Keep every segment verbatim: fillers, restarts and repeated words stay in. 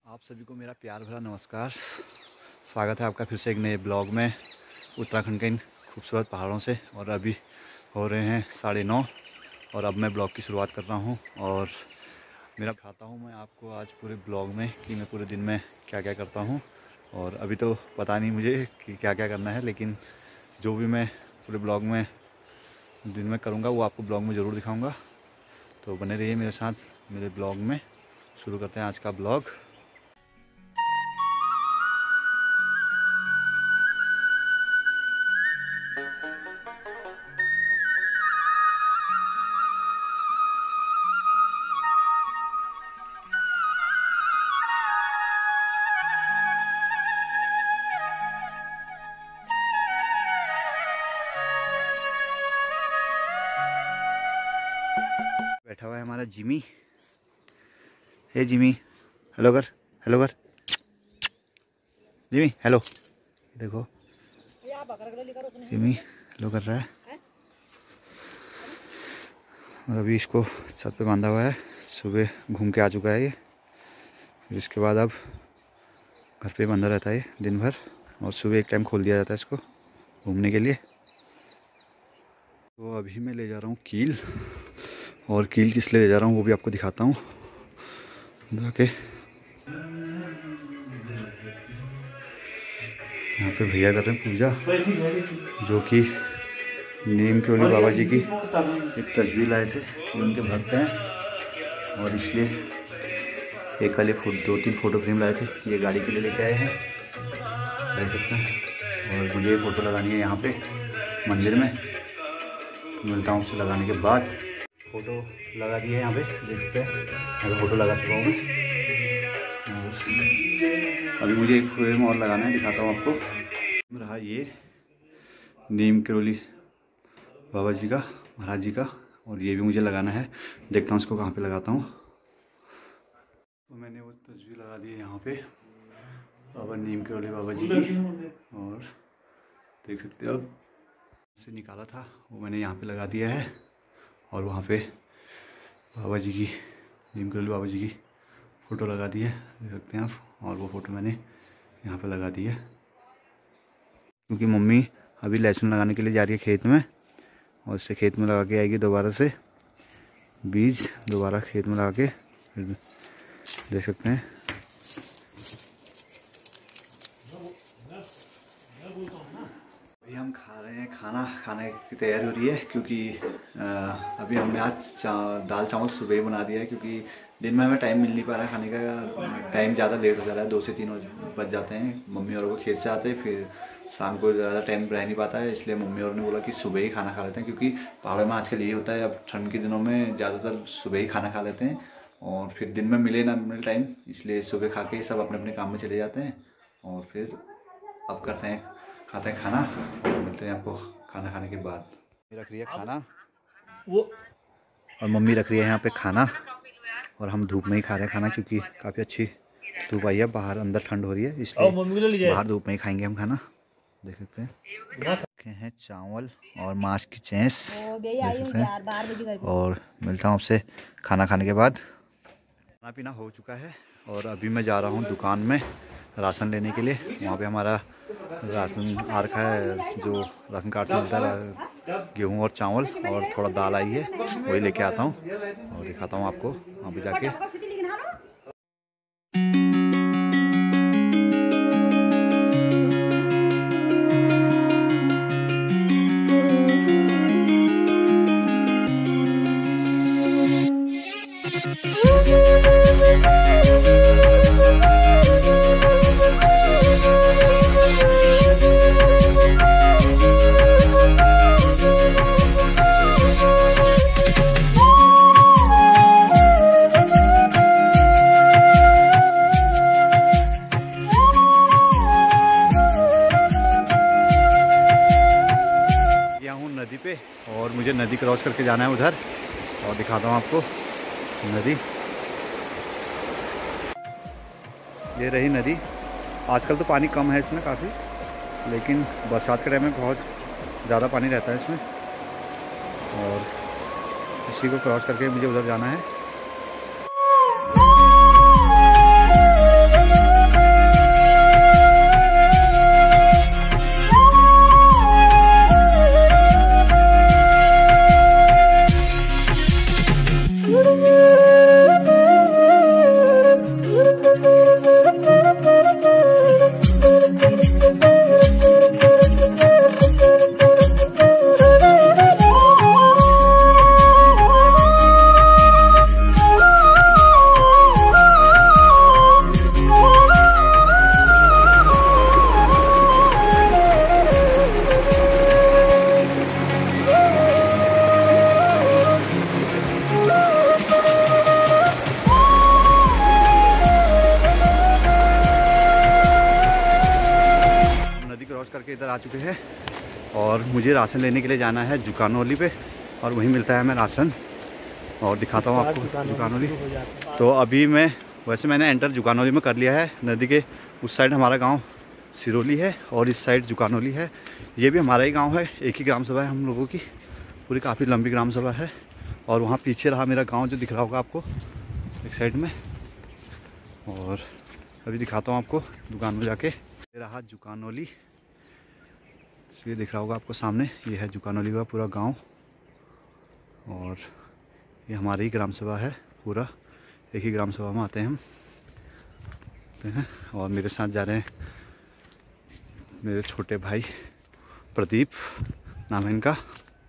आप सभी को मेरा प्यार भरा नमस्कार। स्वागत है आपका फिर से एक नए ब्लॉग में उत्तराखंड के इन खूबसूरत पहाड़ों से। और अभी हो रहे हैं साढ़े नौ और अब मैं ब्लॉग की शुरुआत कर रहा हूं। और मेरा खाता हूं मैं आपको आज पूरे ब्लॉग में कि मैं पूरे दिन में क्या क्या करता हूं। और अभी तो पता नहीं मुझे कि क्या क्या करना है, लेकिन जो भी मैं पूरे ब्लॉग में दिन में करूँगा वो आपको ब्लॉग में ज़रूर दिखाऊँगा। तो बने रहिए मेरे साथ मेरे ब्लॉग में। शुरू करते हैं आज का ब्लॉग। बैठा हुआ है हमारा जिमी। हे जिमी, हेलो कर, हेलो कर जिमी, हेलो। देखो जिमी हेलो कर रहा है। और अभी इसको छत पे बांधा हुआ है। सुबह घूम के आ चुका है ये। फिर इसके बाद अब घर पे बंधा रहता है ये दिन भर। और सुबह एक टाइम खोल दिया जाता है इसको घूमने के लिए। तो अभी मैं ले जा रहा हूँ कील। और कील किस लिए ले जा रहा हूँ वो भी आपको दिखाता हूँ जाके। यहाँ पे भैया कर रहे हैं पूजा, जो कि नीम के ओली बाबा जी की एक तस्वीर लाए थे। ये उनके भक्त हैं और इसलिए एक वाले फोटो दो तीन फ़ोटो फ्रेम लाए थे। ये गाड़ी के लिए लेके आए हैं, देख सकते हैं। और मुझे फ़ोटो लगानी है यहाँ पे मंदिर में। मिलता हूँ उससे लगाने के बाद। फ़ोटो लगा दिए है यहाँ पे, देखते हैं। यहाँ पे फ़ोटो लगा चुका हूँ मैं। अभी मुझे एक फ्रेम और लगाना है, दिखाता हूँ आपको। रहा ये नीम केरोली बाबा जी का, महाराज जी का। और ये भी मुझे लगाना है, देखता हूँ इसको कहाँ पे लगाता हूँ। तो मैंने वो तस्वीर लगा दी है यहाँ पे बाबा नीम केरोली बाबा जी की। और देख सकते हो अब से निकाला था वो मैंने यहाँ पे लगा दिया है। और वहाँ पे बाबा जी की, नीम केरोली बाबा जी की फ़ोटो लगा दी है, देख सकते हैं आप। और वो फ़ोटो मैंने यहाँ पे लगा दी है, क्योंकि मम्मी अभी लहसुन लगाने के लिए जा रही है खेत में। और उससे खेत में लगा के आएगी दोबारा से बीज, दोबारा खेत में लगा के। फिर देख सकते हैं अभी हम खा रहे हैं खाना। खाने की तैयारी हो रही है, क्योंकि आ, अभी हमने आज चा, दाल चावल सुबह ही बना दिया है। क्योंकि दिन में हमें टाइम मिल नहीं पा रहा है खाने का। टाइम ज़्यादा लेट हो जा रहा है, दो से तीन बज जाते हैं। मम्मी और वो खेत से आते हैं, फिर शाम को ज़्यादा टाइम रह नहीं पाता है। इसलिए मम्मी और ने बोला कि सुबह ही खाना खा लेते हैं, क्योंकि पहाड़ों में आजकल यही होता है। अब ठंड के दिनों में ज़्यादातर सुबह ही खाना खा लेते हैं, और फिर दिन में मिले ना मिले टाइम, इसलिए सुबह खा के सब अपने अपने काम में चले जाते हैं। और फिर अब करते हैं खाते हैं खाना, और मिलते हैं आपको खाना खाने के बाद। रख रही है खाना वो, और मम्मी रख रही है यहाँ पे खाना। और हम धूप में ही खा रहे हैं खाना, क्योंकि काफ़ी अच्छी धूप आई है बाहर। अंदर ठंड हो रही है, इसलिए बाहर धूप में ही खाएंगे हम खाना। देख सकते हैं रखे हैं चावल और मांस की चेंस, देख सकते हैं। और मिलता हूँ आपसे खाना खाने के बाद। खाना पीना हो चुका है और अभी मैं जा रहा हूँ दुकान में राशन लेने के लिए। वहाँ पे हमारा राशन आ रखा है, जो राशन कार्ड से मिलता है। गेहूँ और चावल और थोड़ा दाल आई है, वही लेके आता हूँ और दिखाता हूँ आपको वहाँ पे जाके। नदी पे, और मुझे नदी क्रॉस करके जाना है उधर, और दिखाता हूँ आपको नदी। ये रही नदी। आजकल तो पानी कम है इसमें काफ़ी, लेकिन बरसात के टाइम में बहुत ज़्यादा पानी रहता है इसमें। और इसी को क्रॉस करके मुझे उधर जाना है। आ चुके हैं और मुझे राशन लेने के लिए जाना है जुकानोली पे और वहीं मिलता है हमें राशन। और दिखाता हूँ आपको जुकानोली। तो अभी मैं वैसे मैंने एंटर जुकानोली में कर लिया है। नदी के उस साइड हमारा गांव सिरोली है और इस साइड जुकानोली है। ये भी हमारा ही गांव है, एक ही ग्राम सभा है हम लोगों की, पूरी काफ़ी लंबी ग्राम सभा है। और वहाँ पीछे रहा मेरा गांव जो दिख रहा होगा आपको एक साइड में। और अभी दिखाता हूँ आपको दुकान में जाके। ये रहा जुकानोली, ये दिख रहा होगा आपको सामने, ये है जुकानोली का पूरा गांव। और ये हमारी ही ग्राम सभा है, पूरा एक ही ग्राम सभा में आते हैं हम हैं। और मेरे साथ जा रहे हैं मेरे छोटे भाई प्रदीप नाम है इनका।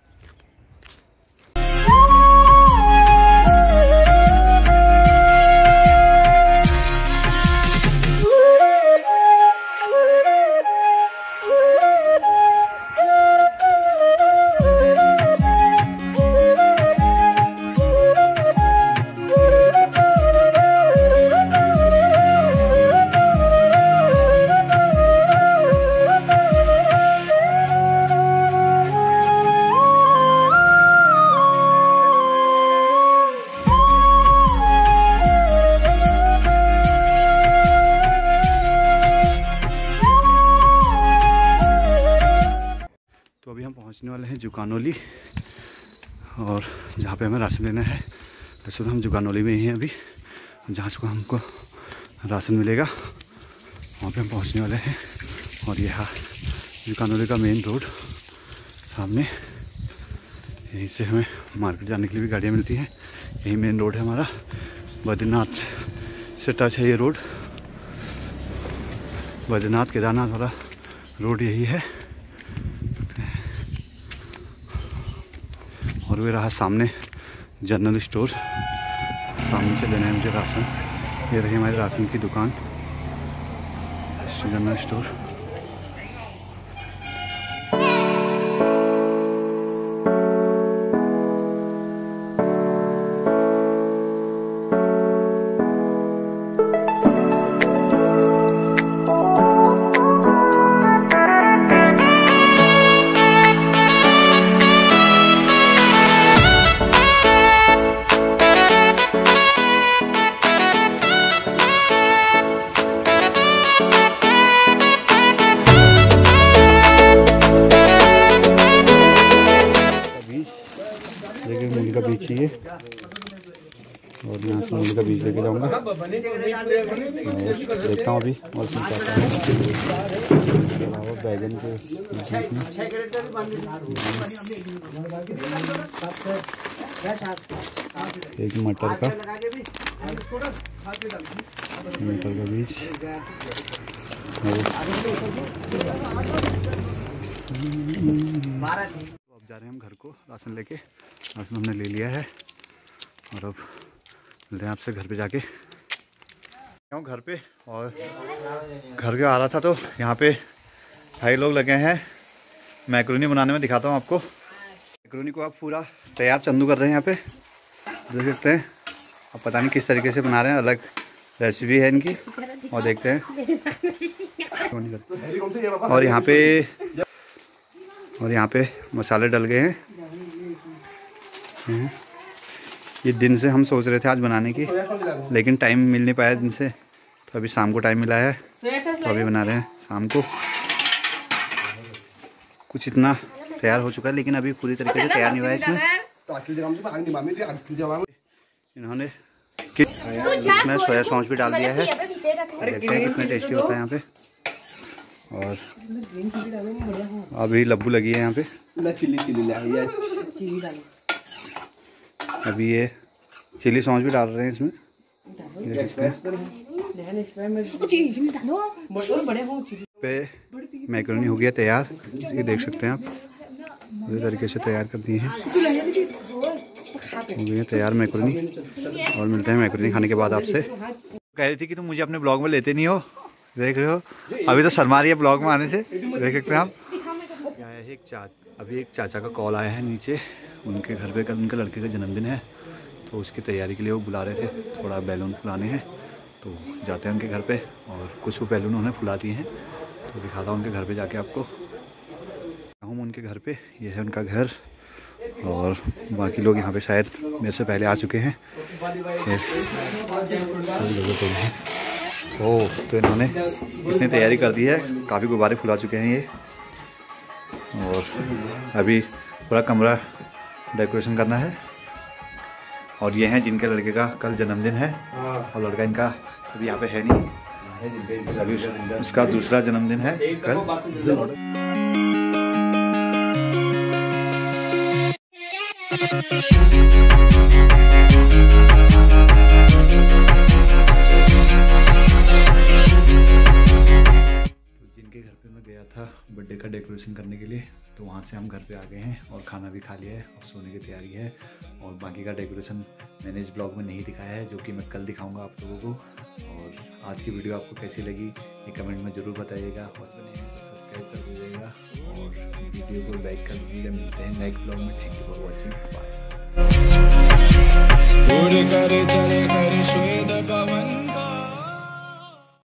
तो अभी हम पहुंचने वाले हैं जुकानोली और जहाँ पे हमें राशन लेना है। वैसे तो हम जुकानोली में ही हैं अभी, जहाँ से हमको राशन मिलेगा वहाँ पे हम पहुंचने वाले हैं। और यह जुकानोली का मेन रोड सामने, यहीं से हमें मार्केट जाने के लिए भी गाड़ियाँ मिलती हैं। यही मेन रोड है हमारा, बद्रीनाथ से टच है ये रोड। बद्रीनाथ केदारनाथ वाला रोड यही है। और वे रहा सामने जनरल स्टोर, सामने से लेना है मुझे राशन। ये रही हमारी राशन की दुकान, जनरल स्टोर। मूली का बीज चाहिए और यहाँ से मूली का बीज लेके जाऊँगा। देखता हूँ अभी और बैगन के एक मटर का मटर का बीज। अब जा रहे हैं हम घर को राशन लेके। राशन हमने ले लिया है और अब मिलते हैं आपसे घर पे जाके। हूँ घर पे और घर के आ रहा था तो यहाँ पे भाई लोग लगे हैं मैक्रोनी बनाने में। दिखाता हूँ आपको। मैक्रोनी को आप पूरा तैयार चंदू कर रहे हैं यहाँ पे, देख सकते हैं। अब पता नहीं किस तरीके से बना रहे हैं, अलग रेसिपी है इनकी और देखते हैं। और यहाँ पे और यहाँ पे मसाले डल गए हैं। ये दिन से हम सोच रहे थे आज बनाने की, लेकिन टाइम मिल नहीं पाया दिन से, तो अभी शाम को टाइम मिला है तो अभी बना रहे हैं शाम को। कुछ इतना तैयार हो चुका है लेकिन अभी पूरी तरीके से तैयार नहीं हुआ है इसमें। इन्होंने इसमें सोया सॉस भी डाल दिया है, देखते हैं कितने टेस्टी होता है यहाँ पे। और अभी लब्बू लगी है यहाँ पे। अभी ये चिली सॉस भी डाल रहे हैं इसमें, पे मैक्रोनी हो गया तैयार। ये देख सकते हैं आप, इस तरीके से तैयार कर दिए हैं, हो गई है तैयार मैक्रोनी। और मिलते हैं मैक्रोनी खाने के बाद आपसे। कह रही थी कि तुम मुझे अपने ब्लॉग में लेते नहीं हो, देख रहे हो अभी तो शर्मा रही है ब्लॉग में आने से, देख सकते हैं आप। एक चा अभी एक चाचा का कॉल आया है नीचे, उनके घर पे कल उनके लड़के का जन्मदिन है तो उसकी तैयारी के लिए वो बुला रहे थे। थोड़ा बैलून फुलाने हैं तो जाते हैं उनके घर पे और कुछ वो बैलून उन्हें फुला दिए हैं तो दिखाता हूँ उनके घर पे जाके आपको। उनके घर पे, ये है उनका घर। और बाकी लोग यहाँ पे शायद मेरे से पहले आ चुके हैं। ओह, तो इन्होंने इतनी तैयारी कर दी है, काफ़ी गुब्बारे फुला चुके हैं ये। और अभी पूरा कमरा डेकोरेशन करना है। और ये हैं जिनके लड़के का कल जन्मदिन है, और लड़का इनका अभी यहाँ पे है नहीं, अभी उसका दूसरा जन्मदिन है कल। जिनके घर पे मैं गया था बर्थडे का डेकोरेशन करने के लिए, तो वहाँ से हम घर पे आ गए हैं और खाना भी खा लिया है और सोने की तैयारी है। और बाकी का डेकोरेशन मैंने इस ब्लॉग में नहीं दिखाया है, जो कि मैं कल दिखाऊंगा आप लोगों को। और आज की वीडियो आपको कैसी लगी ये कमेंट में ज़रूर बताइएगा, और सब्सक्राइब कर दीजिएगा और वीडियो को लाइक कर दीजिएगा। मिलते हैं नेक्स्ट ब्लॉग में। Thank you for watching, bye.